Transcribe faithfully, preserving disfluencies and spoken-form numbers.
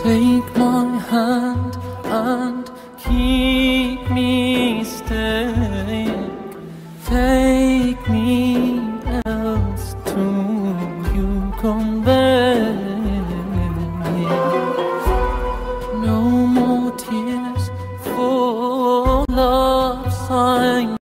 Take my hand and keep me staying. Take me else to you come.